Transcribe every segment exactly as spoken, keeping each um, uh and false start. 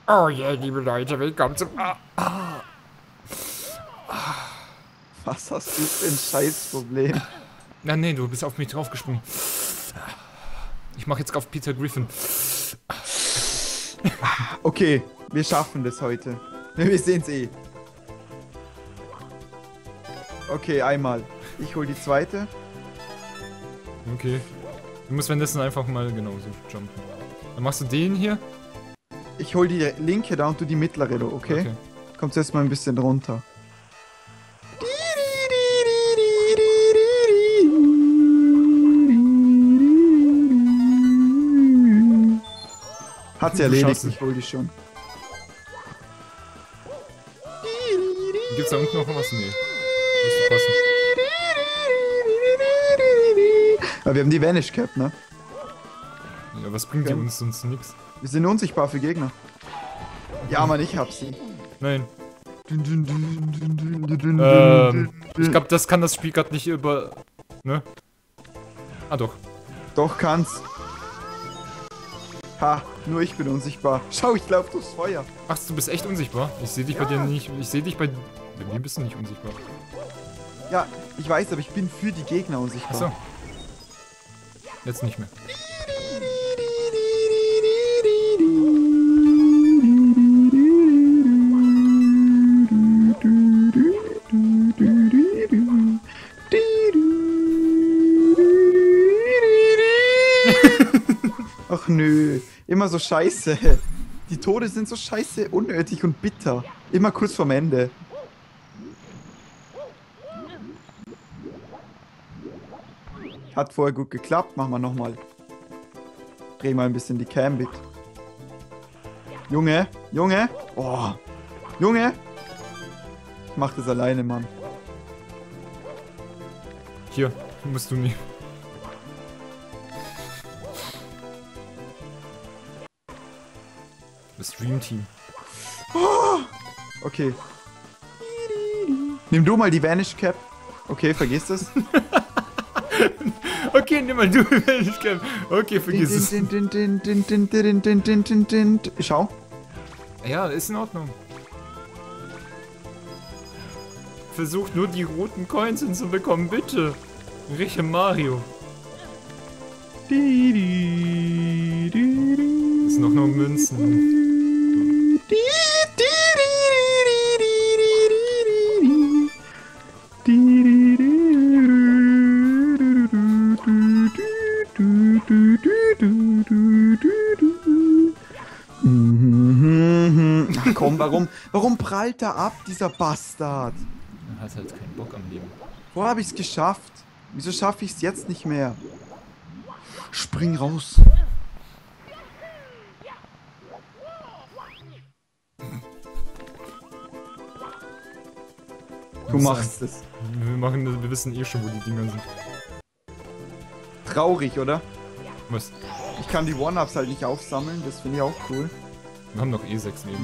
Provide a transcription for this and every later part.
Oh yeah, liebe Leute, willkommen zum... Ah, ah. Was hast du für ein Scheißproblem? Nein, nee, du bist auf mich draufgesprungen. Ich mach jetzt auf Peter Griffin. Okay, wir schaffen das heute. Wir sehen's eh. Okay, einmal. Ich hol die zweite. Okay. Du musst währenddessen einfach mal genauso jumpen. Dann machst du den hier. Ich hol die linke da und du die mittlere, okay? Okay. Kommst jetzt mal ein bisschen runter. Hat sie erledigt, ich hol die schon. Gibt's da unten noch was? Nee. Müsste passen. Aber wir haben die Vanish Cap, ne? Ja, was bringt die Okay. uns sonst nix? Wir sind unsichtbar für Gegner. Ja, Mann, ich hab sie. Nein. Ähm, Ähm, ich glaube, das kann das Spiel gerade nicht über... Ne? Ah, doch. Doch, kann's. Ha, nur ich bin unsichtbar. Schau, ich lauf durchs Feuer. Ach, du bist echt unsichtbar? Ich sehe dich Ja. bei dir nicht... Ich sehe dich bei... Bei mir bist du nicht unsichtbar. Ja, ich weiß, aber ich bin für die Gegner unsichtbar. Achso. Jetzt nicht mehr. Ach nö, immer so scheiße. Die Tode sind so scheiße, unnötig und bitter. Immer kurz vorm Ende. Hat vorher gut geklappt, machen wir nochmal. Dreh mal ein bisschen die Cam mit. Junge, Junge, oh, Junge. Ich mach das alleine, Mann. Hier, musst du nie. Das Dream Team. Okay. Nimm du mal die Vanish Cap. Okay, vergiss es. Okay, nimm mal du, ich kann. Okay, vergiss es. Din, din, din, din, din, din, din, din, din, din. Schau. Ja, ist in Ordnung. Versucht nur die roten Coins hinzubekommen, bitte. Riche Mario. Das sind noch nur Münzen. Ach komm, warum, warum prallt er ab, dieser Bastard? Er hat halt keinen Bock am Leben. Wo habe ich es geschafft? Wieso schaffe ich es jetzt nicht mehr? Spring raus. Du machst es. Wir machen das, wir wissen eh schon, wo die Dinger sind. Traurig, oder? Was? Ich kann die One-Ups halt nicht aufsammeln, das finde ich auch cool. Wir haben noch eh sechs Leben.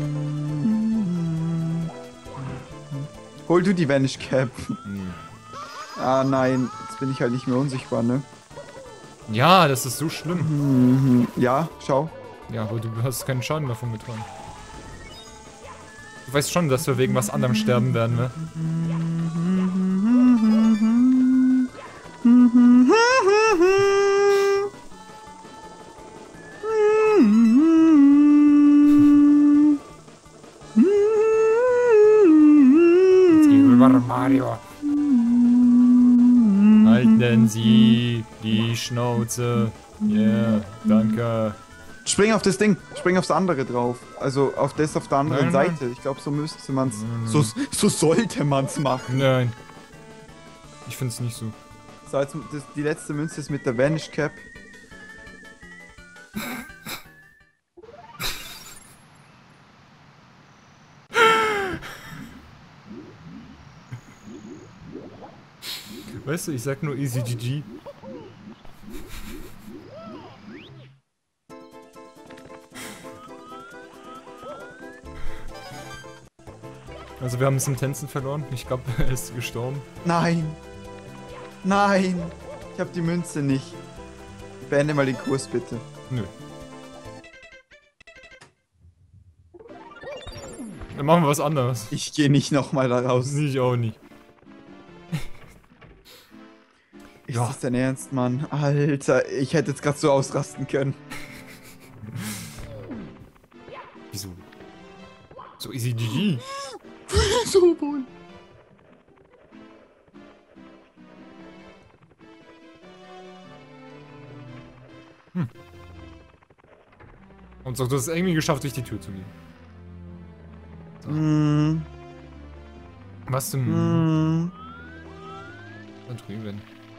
Hol du die Vanish Cap. Hm. Ah nein, jetzt bin ich halt nicht mehr unsichtbar, ne? Ja, das ist so schlimm. Mhm. Ja, schau. Ja, aber du hast keinen Schaden davon getragen. Du weißt schon, dass wir wegen was anderem sterben werden, ne? Jetzt geh rüber, Mario. Halten Sie die Schnauze. Yeah, danke. Spring auf das Ding, spring aufs andere drauf. Also auf das auf der anderen Nein, nein. Seite. Ich glaube, so müsste man's. Nein, So, so sollte man's machen. Nein. Ich find's nicht so. So, jetzt das, die letzte Münze ist mit der Vanish Cap. Weißt du, ich sag nur Easy G G. Also wir haben Sentenzen verloren. Ich glaube, er ist gestorben. Nein. Nein. Ich habe die Münze nicht. Beende mal den Kurs, bitte. Nö. Dann machen wir was anderes. Ich gehe nicht nochmal da raus. Ich auch nicht. Ist Ja. das dein Ernst, Mann? Alter, ich hätte jetzt gerade so ausrasten können. Wieso? So easy G G. So wohl. Hm. Und so, du hast es irgendwie geschafft, durch die Tür zu gehen. So. Mm. Was zum... Mm. Da drüben.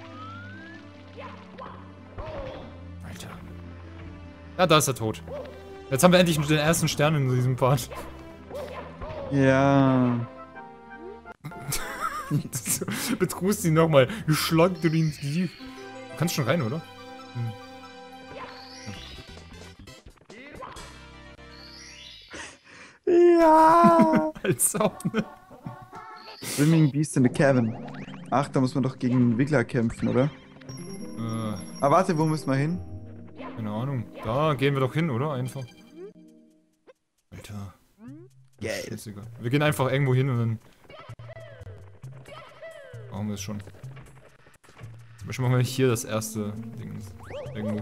Alter. Ja, da ist er tot. Jetzt haben wir endlich den ersten Stern in diesem Part. Ja. Betrugst ihn nochmal. Geschlagen du ihn ins Gesicht. Du kannst schon rein, oder? Hm. Ja. Als ob, ne? Swimming Beast in the Cabin. Ach, da muss man doch gegen den Wiggler kämpfen, oder? Äh, Ah, warte, wo müssen wir hin? keine Ahnung. Da gehen wir doch hin, oder? Einfach. Alter. Geil. Scheißegal. Wir gehen einfach irgendwo hin und dann... machen wir es schon. Zum Beispiel machen wir hier das erste Ding. Irgendwo.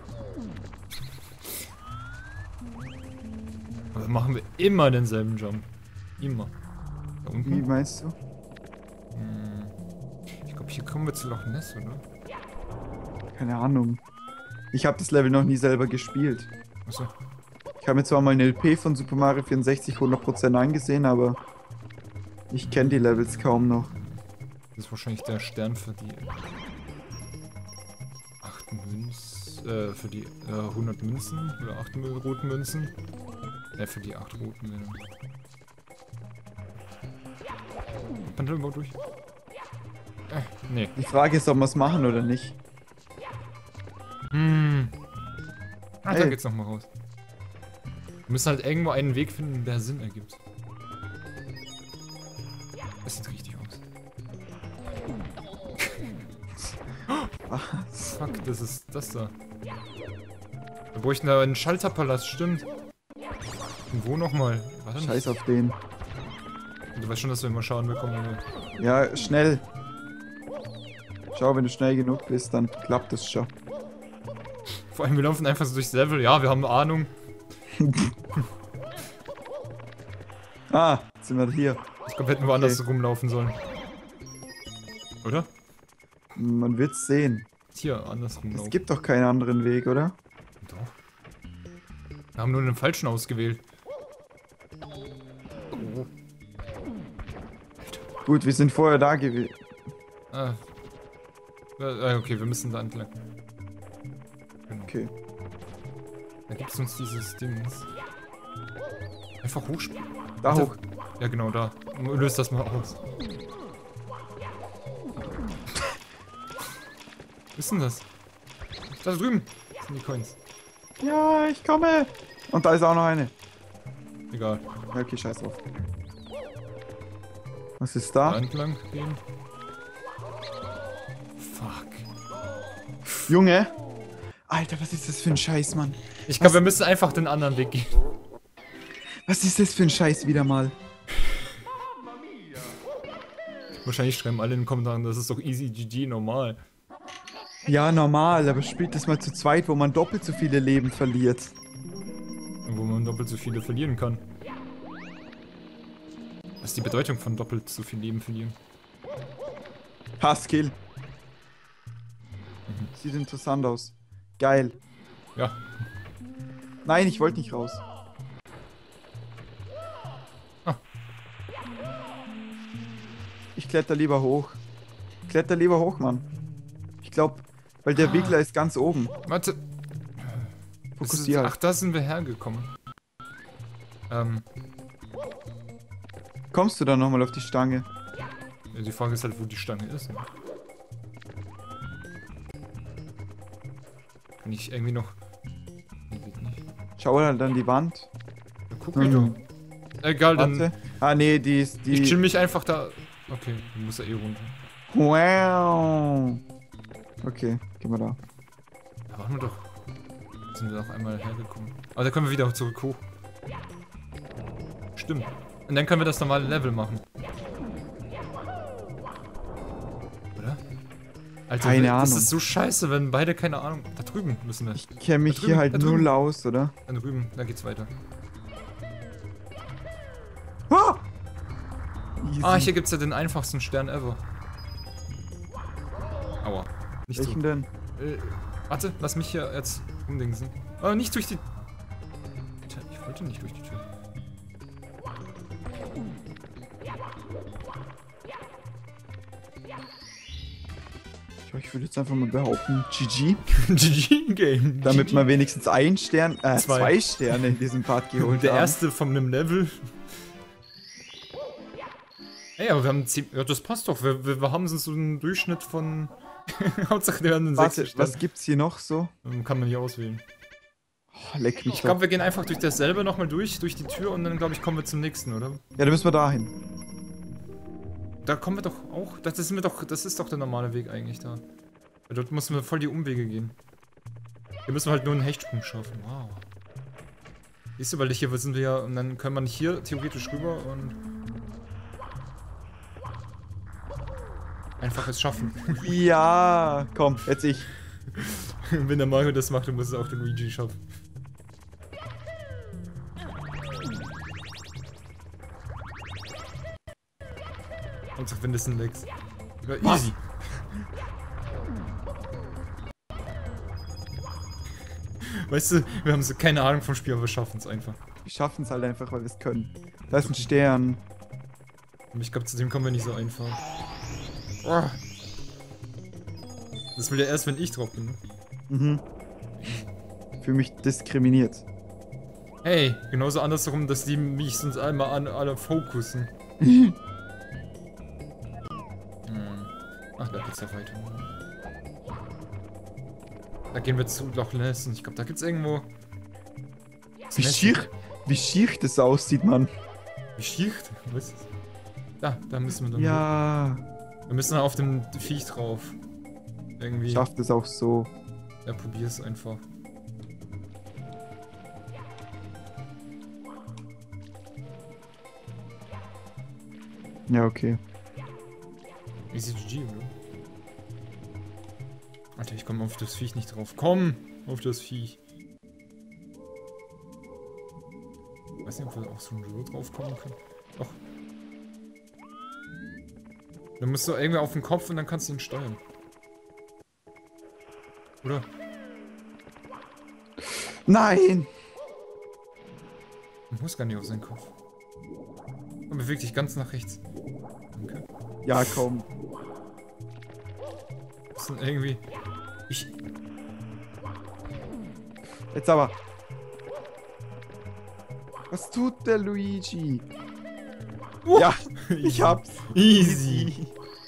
Aber dann machen wir immer denselben Jump. Immer. Da Wie unten. meinst du? Hm. Ich glaube, hier kommen wir zu Loch Ness, oder? Keine Ahnung. Ich habe das Level noch nie selber gespielt. Achso. Ich habe mir zwar mal eine L P von Super Mario vierundsechzig hundert Prozent angesehen, aber ich kenne die Levels kaum noch. Das ist wahrscheinlich der Stern für die acht Münzen, äh, für die äh, hundert Münzen oder acht roten Münzen. Ja, für die acht roten Münzen. Pantelbau durch. Äh, nee. Die Frage ist, ob wir es machen oder nicht. Hm. Ah, da Ey. geht's nochmal raus. Wir müssen halt irgendwo einen Weg finden, der Sinn ergibt. Das sieht richtig aus. Was? Fuck, das ist das da. Wir bräuchten da einen Schalterpalast, stimmt. Und wo nochmal? Warte Scheiß auf den. Du weißt schon, dass wir immer Schaden bekommen, oder? Ja, schnell. Schau, wenn du schnell genug bist, dann klappt es schon. Vor allem, wir laufen einfach so durchs Level. Ja, wir haben eine Ahnung. Ah, jetzt sind wir hier. Ich glaube, hätten wir anders rumlaufen sollen. Oder? Man wird's sehen. Hier, anders Es rumlaufen. gibt doch keinen anderen Weg, oder? Doch. Wir haben nur den falschen ausgewählt. Oh. Gut, wir sind vorher da gewesen. Ah. Äh, okay, wir müssen da entlang. Genau. Okay. Da gibt es uns dieses Dings. Einfach hochspringen. Da Warte. hoch. Ja, genau, da. Löst das mal aus. Was ist denn das? Da drüben sind die Coins. Ja, ich komme. Und da ist auch noch eine. Egal. Ja, okay, scheiß drauf. Was ist Da da? entlang gehen. Fuck. Junge. Alter, was ist das für ein Scheiß, Mann? Ich glaube, wir müssen einfach den anderen Weg gehen. Was ist das für ein Scheiß wieder mal? Wahrscheinlich schreiben alle in den Kommentaren, das ist doch easy G G normal. Ja, normal, aber spielt das mal zu zweit, wo man doppelt so viele Leben verliert. Wo man doppelt so viele verlieren kann. Was ist die Bedeutung von doppelt so viel Leben verlieren? Passkill. Sieht interessant aus. Geil. Ja. Nein, ich wollte nicht raus. Ah. Ich kletter lieber hoch. Kletter lieber hoch, Mann. Ich glaube, weil der Wiggler ist ganz oben. Warte. Das ist, Fokussier. ach, da sind wir hergekommen. Ähm, Kommst du dann nochmal auf die Stange? ja, die Frage ist halt, wo die Stange ist. Ne? Kann ich irgendwie noch... Nee, geht nicht. Schau halt an die Wand. Ja, guck Hm. mich doch. Egal, dann... Warte. Ah, nee, die ist die. Ich chill mich einfach da... Okay, du musst ja eh runter. Wow. Okay, gehen wir da. Da waren wir doch... Sind wir doch einmal hergekommen. Aber da können wir wieder zurück hoch. Stimmt. Und dann können wir das normale Level machen. Oder? Alter, keine das Ahnung. ist so scheiße, wenn beide keine Ahnung... Da drüben müssen wir. Ich kenne mich drüben, hier halt da drüben. null aus, oder? Da drüben, da geht's weiter. Ah! Easy. Ah, hier gibt's ja den einfachsten Stern ever. Aua. Nicht so. Welchen denn? Äh, warte, lass mich hier jetzt umdingsen. Aber nicht durch die... Tja, ich wollte nicht durch die Tür. Ich würde jetzt einfach mal behaupten, G G. G G-Game. Damit wir wenigstens ein Stern, äh, Zwei. zwei Sterne in diesem Part geholt Der haben. erste von einem Level. Ey, aber wir haben zehn... Ja, das passt doch. Wir, wir, wir haben so einen Durchschnitt von... Hauptsache, wir haben einen Warte, sechs was gibt's hier noch so? Kann man hier auswählen. Oh, leck mich Ich doch. glaube, wir gehen einfach durch dasselbe nochmal durch, durch die Tür und dann, glaube ich, kommen wir zum nächsten, oder? Ja, dann müssen wir dahin. Da kommen wir doch auch... Das ist, mir doch, das ist doch der normale Weg eigentlich da. Weil dort müssen wir voll die Umwege gehen. Hier müssen wir halt nur einen Hechtsprung schaffen. Wow. Siehst du, weil hier sind wir ja... Und dann können wir hier theoretisch rüber und... Einfach es schaffen. Ja, komm, jetzt ich. Wenn der Mario das macht, dann muss es auch den Luigi schaffen. Und wenn das ein Lex. Ja, easy. Weißt du, wir haben so keine Ahnung vom Spiel, aber wir schaffen es einfach. Wir schaffen es halt einfach, weil wir es können. Da ist ein Stern. Und ich glaube, zu dem kommen wir nicht so einfach. Oh. Das will ja erst, wenn ich drauf bin. Ne? Mhm. Ich fühle mich diskriminiert. Hey, genauso andersrum, dass die mich sonst einmal an alle fokussen. hm. Ach, da geht's ja weiter. Da gehen wir zu Loch Ness und ich glaube, da gibt's irgendwo... Wie schier, wie schier das aussieht, Mann. Wie schier? Was? Da, da müssen wir dann... Ja. Wir müssen auf dem Viech drauf. Irgendwie. Schafft es auch so. Ja, probier's einfach. Ja, okay. Easy G G, oder? Alter, ich komme auf das Viech nicht drauf. Komm! Auf das Viech. Ich weiß nicht, ob wir auch so ein River drauf kommen können. Doch. Dann musst du irgendwie auf den Kopf und dann kannst du ihn steuern. Oder? Nein! Du musst gar nicht auf seinen Kopf. Und beweg dich ganz nach rechts. Danke. Ja, komm. Das sind irgendwie... Ich... Jetzt aber. Was tut der Luigi? Oh. Ja, ich hab's. Easy.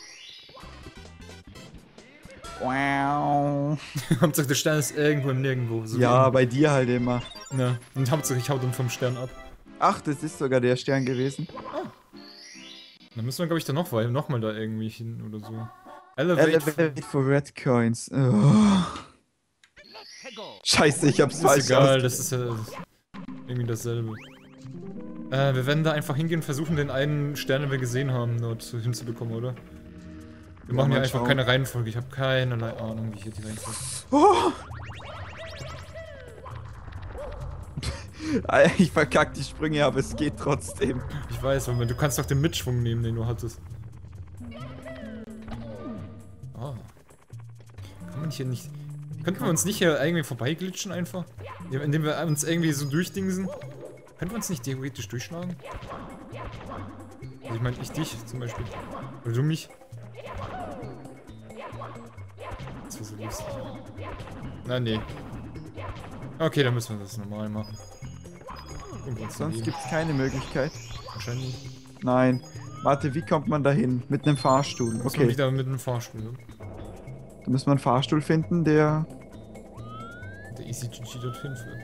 Wow. Hauptsache der Stern ist irgendwo im Nirgendwo. So Ja, wie- bei dir halt immer. Ja. Und Hauptsache ich hau dann vom Stern ab. Ach, das ist sogar der Stern gewesen. Dann müssen wir, glaube ich, da noch, weil noch mal da irgendwie hin oder so. Elevate. Elevate for Red Coins. Oh. Scheiße, ich hab's Ist falsch egal, aus- das ist ja irgendwie dasselbe. Äh, wir werden da einfach hingehen und versuchen, den einen Stern, den wir gesehen haben, dort hinzubekommen, oder? Wir Ja, machen ja mal einfach schauen. keine Reihenfolge. Ich habe keinerlei Ahnung, wie hier die Reihenfolge ist. Oh. Ich verkack die Sprünge, aber es geht trotzdem. Ich weiß, aber du kannst doch den Mitschwung nehmen, den du hattest. Ah. Kann man hier nicht... Könnten wir uns nicht hier irgendwie vorbeiglitschen einfach? Ja, indem wir uns irgendwie so durchdingsen? Könnten wir uns nicht theoretisch durchschlagen? Also ich meine, ich dich zum Beispiel. Oder du mich. Das wäre so lustig. Na, nee. Okay, dann müssen wir das normal machen. Irgendwas Sonst daneben. gibt's keine Möglichkeit. Wahrscheinlich. Nein. Warte, wie kommt man da hin? Mit einem Fahrstuhl. Muss man Okay. wieder mit einem Fahrstuhl. Ne? Da müssen wir einen Fahrstuhl finden, der... Der E C G G dorthin führt.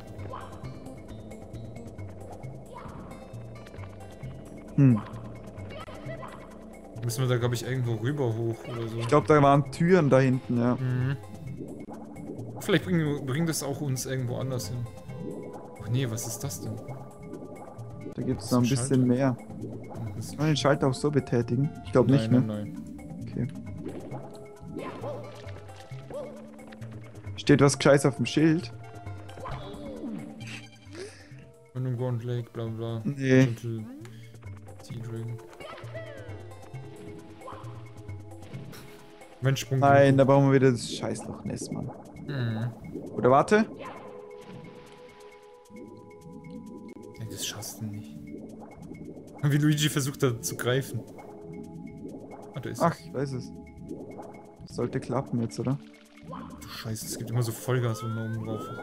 Hm. Müssen wir da, glaube ich, irgendwo rüber hoch oder so. Ich glaube, da waren Türen da hinten, ja. Mhm. Vielleicht bringt, bringt das auch uns irgendwo anders hin. Ach nee, was ist das denn? Da gibt es ist noch ein ein bisschen Schalter. mehr. Das Kann man den Schalter auch so betätigen? Ich glaube nicht, ne? Nein, nein. Okay. Steht was Gescheiß auf dem Schild? Und im Grand Lake, bla bla. Nee. Gentle Sea Dragon. Mensch, Sprung. Nein, da brauchen wir wieder das Scheißloch Ness, Mann. Mhm. Oder warte? Ja, das schaffst du nicht. Und wie Luigi versucht da zu greifen. Ah, da ist Ach, ich weiß es. Das sollte klappen jetzt, oder? es. Du Scheiße, es gibt immer so Vollgas, wenn man oben drauf ist.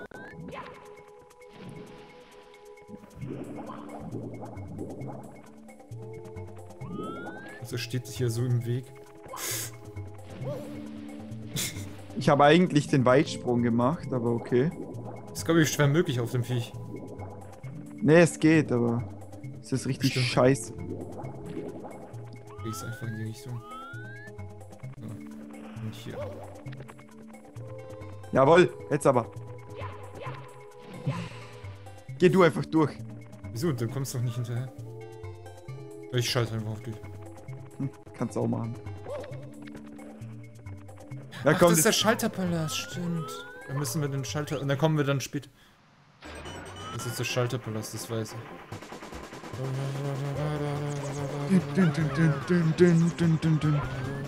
Also steht hier so im Weg. Ich habe eigentlich den Weitsprung gemacht, aber okay. Ist glaube ich schwer möglich auf dem Viech. Nee, es geht, aber es ist richtig Stimmt. scheiße. Gehst einfach in die Richtung. So. Und hier. Jawohl, jetzt aber. Geh du einfach durch. Wieso? Du kommst doch nicht hinterher. Ich scheiße einfach auf dich. Hm, kannst auch machen. Ja, Ach, komm, das ist der das Schalterpalast, stimmt. Da müssen wir den Schalter... Und dann kommen wir dann später. Das ist der Schalterpalast, das weiß ich. Dün, dün, dün, dün, dün, dün, dün, dün.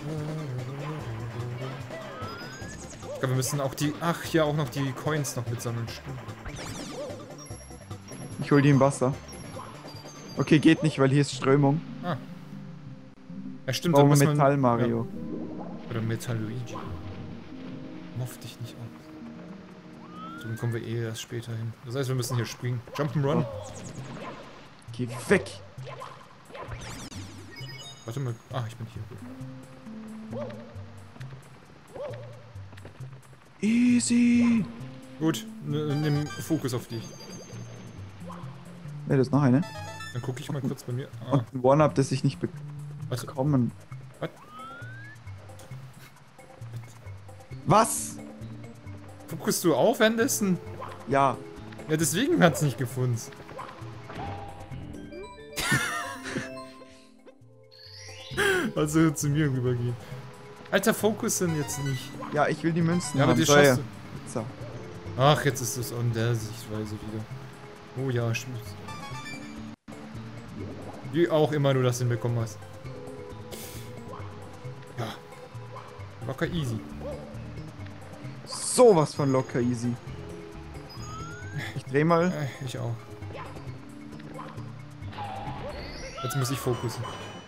Ich glaube, wir müssen auch die... Ach, hier auch noch die Coins noch mitsammeln, stimmt. Ich hol die im Wasser. Okay, geht nicht, weil hier ist Strömung. Ah. Ja, stimmt, Brauchen wir muss man- Metall Mario. Ja. Oder Metall Luigi. Moff dich nicht auf. Dann kommen wir eh erst später hin. Das heißt, wir müssen hier springen. Jump'n'Run. Geh weg. Warte mal. Ah, ich bin hier. Easy. Gut, n- nimm Fokus auf dich. Ne, das ist noch eine. Dann gucke ich mal kurz bei mir. Ah, Und ein One-Up, das ich nicht was? bekommen. Was? Was? Fokus du auf, Anderson? Ja. Ja, deswegen hat's nicht gefunden. Also zu mir rübergehen. Alter, Fokus sind jetzt nicht. Ja, ich will die Münzen Ja, aber haben. die So, schaffst ja. du. Ach, jetzt ist es an der Sichtweise wieder. Oh ja, stimmt. Wie auch immer du das hinbekommen hast. Ja. Locker easy. Sowas von locker easy. Ich dreh mal. Äh, ich auch. Jetzt muss ich fokussen.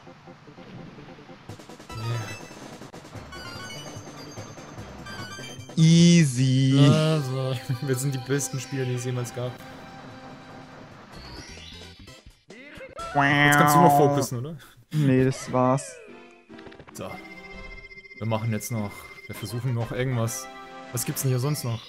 Yeah. Easy. Also, wir sind die besten Spieler, die es jemals gab. Jetzt kannst du noch fokussen, oder? Nee, das war's. So. Wir machen jetzt noch. Wir versuchen noch irgendwas. Was gibt's denn hier sonst noch?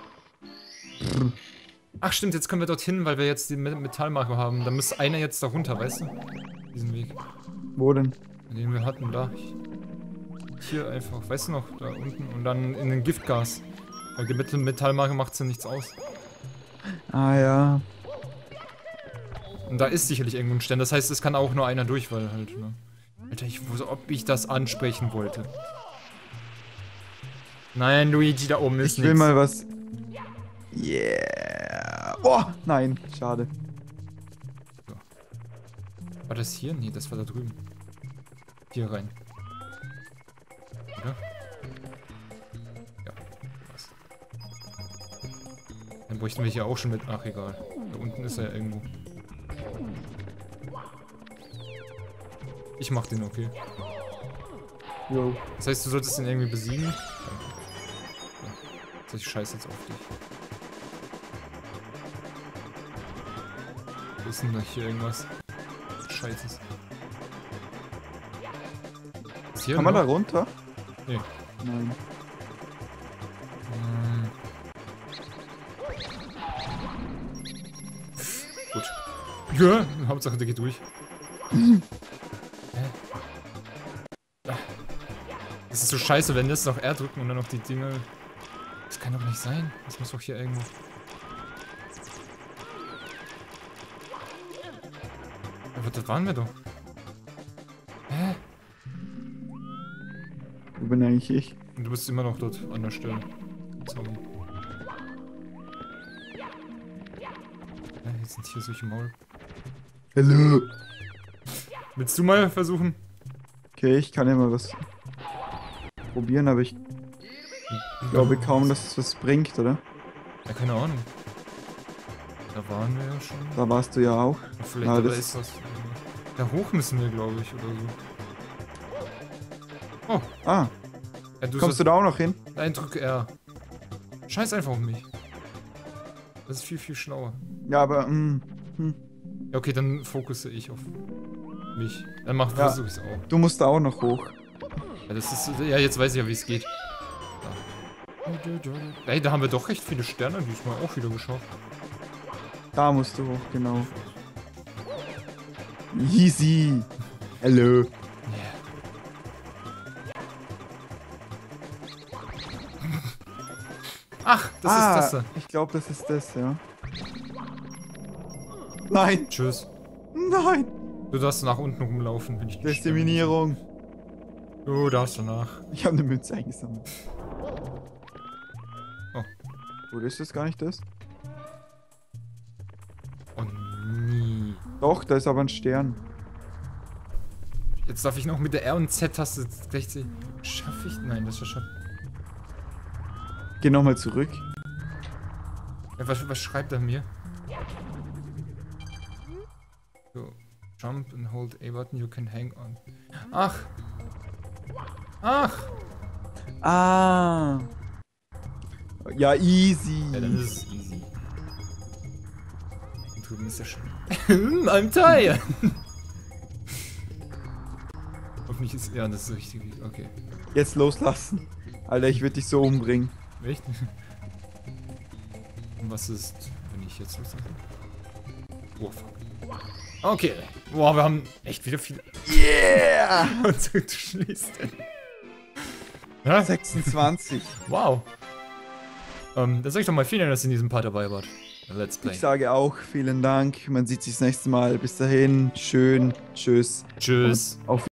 Ach stimmt, jetzt können wir dorthin, weil wir jetzt die Me- Metallmarke haben. Da muss einer jetzt da runter, weißt du? Diesen Weg. Wo denn? Den wir hatten, da. Hier einfach, weißt du noch, da unten. Und dann in den Giftgas. Weil die Met- Metallmarke macht ja nichts aus. Ah ja. Und da ist sicherlich irgendwo ein Stern. Das heißt, es kann auch nur einer durch, weil halt, ne? Alter, ich wusste, ob ich das ansprechen wollte. Nein, Luigi, da oben ist Ich will nichts. mal was. Yeah. Oh, nein, schade. War das hier? Nee, das war da drüben. Hier rein. Oder? Ja, was? Dann bräuchten wir hier auch schon mit. Ach, egal. Da unten ist er ja irgendwo. Ich mach den, okay. Jo. Das heißt, du solltest ihn irgendwie besiegen? Danke. Ja. Das heißt, ich scheiße jetzt auf dich. Wo ist denn da hier irgendwas? Scheiße. Ist hier Kann man noch? da runter? Nee. Nein. Hm. Gut. Ja, Hauptsache der geht durch. Hä? Ah. Das ist so scheiße, wenn das noch R drücken und dann noch die Dinge. Das kann doch nicht sein. Das muss doch hier irgendwo. Aber da waren wir doch. Hä? Wo bin eigentlich ich? Und du bist immer noch dort an der Stelle. Zombie. Ja, jetzt sind hier solche Maul. Hallo. Willst du mal versuchen? Okay, ich kann ja mal was probieren, aber ich glaube kaum, dass es was bringt, oder? Ja, keine Ahnung. Da waren wir ja schon. Da warst du ja auch. Ja, vielleicht Ah, aber das- ist was. Da hoch müssen wir, glaube ich, oder so. Oh. Ah, Ja, du kommst du da auch noch hin? Nein, drück R. Scheiß einfach auf mich. Das ist viel, viel schlauer. Ja, aber, mm, hm. Ja, okay, dann fokusse ich auf mich. Dann mach, Ja. versuche ich es auch. Du musst da auch noch hoch. Ja, das ist, ja, jetzt weiß ich ja, wie es geht. Da. Ey, da haben wir doch recht viele Sterne diesmal auch wieder geschafft. Da musst du hoch, genau. Easy. Hallo. Yeah. Ach, das ah, ist das da. ich glaube, das ist das, ja. Nein, Tschüss. nein. Du darfst nach unten rumlaufen, wenn ich die Diskriminierung. Sterne- Du darfst danach. Ich habe eine Münze eingesammelt. Oh. Oder ist das gar nicht das? Oh nie. Doch, da ist aber ein Stern. Jetzt darf ich noch mit der R und Z-Taste gleichzeitig. Schaffe ich? Nein, das war schon. Geh nochmal zurück. Ja, was, was schreibt er mir? So, jump and hold A button, you can hang on. Ach! Ach! Ah. Ja, easy. Ja, dann ist es easy. Und drüben ist ja schon. I'm tired! Hoffentlich ist. Ja, das ist richtig. Okay. Jetzt loslassen. Alter, ich würde dich so umbringen. Echt? Und was ist, wenn ich jetzt loslasse? Oh, fuck. Okay. Boah, wir haben echt wieder viele. Yeah! Und so schließt. Ja, sechsundzwanzig. wow. Ähm, dann sag ich doch mal vielen Dank, dass ihr in diesem Part dabei wart. Let's Play. Ich sage auch vielen Dank. Man sieht sich das nächste Mal. Bis dahin. Schön. Tschüss. Tschüss. Auf